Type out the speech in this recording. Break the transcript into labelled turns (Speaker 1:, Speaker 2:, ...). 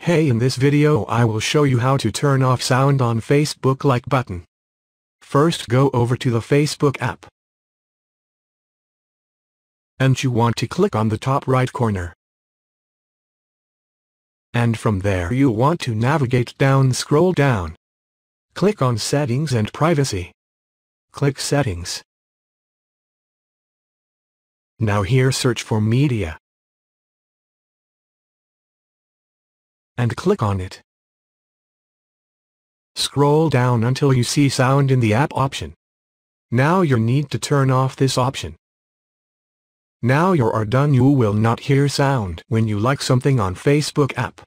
Speaker 1: Hey, in this video I will show you how to turn off sound on Facebook like button. First go over to the Facebook app. And you want to click on the top right corner. And from there you want to navigate down, scroll down. Click on Settings and Privacy. Click Settings. Now here search for Media. And click on it. Scroll down until you see Sound in the App option. Now you need to turn off this option. Now you are done. You will not hear sound when you like something on Facebook app.